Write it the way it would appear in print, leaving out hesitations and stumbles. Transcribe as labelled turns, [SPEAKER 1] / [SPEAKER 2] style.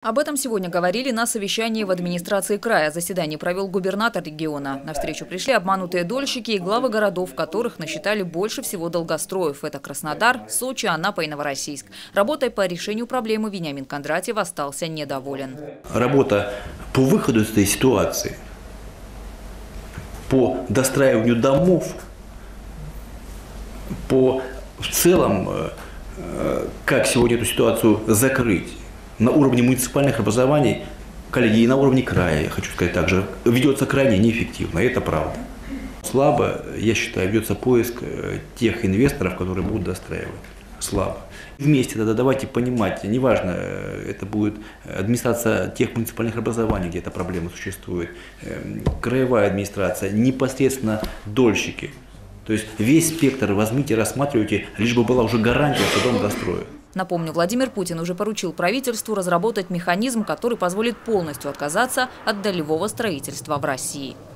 [SPEAKER 1] Об этом сегодня говорили на совещании в администрации края. Заседание провел губернатор региона. На встречу пришли обманутые дольщики и главы городов, которых насчитали больше всего долгостроев. Это Краснодар, Сочи, Анапа и Новороссийск. Работой по решению проблемы Вениамин Кондратьев остался недоволен.
[SPEAKER 2] Работа по выходу из этой ситуации, по достраиванию домов, по в целом, как сегодня эту ситуацию закрыть, на уровне муниципальных образований, коллеги, и на уровне края, я хочу сказать также, ведется крайне неэффективно, и это правда. Слабо, я считаю, ведется поиск тех инвесторов, которые будут достраивать. Слабо. Вместе тогда давайте понимать, неважно, это будет администрация тех муниципальных образований, где эта проблема существует, краевая администрация, непосредственно дольщики. То есть весь спектр возьмите, рассматривайте, лишь бы была уже гарантия, что дом достроят.
[SPEAKER 1] Напомню, Владимир Путин уже поручил правительству разработать механизм, который позволит полностью отказаться от долевого строительства в России.